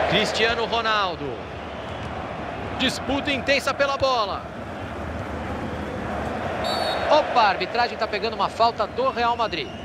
Cristiano Ronaldo. Disputa intensa pela bola. Opa, a arbitragem está pegando uma falta do Real Madrid.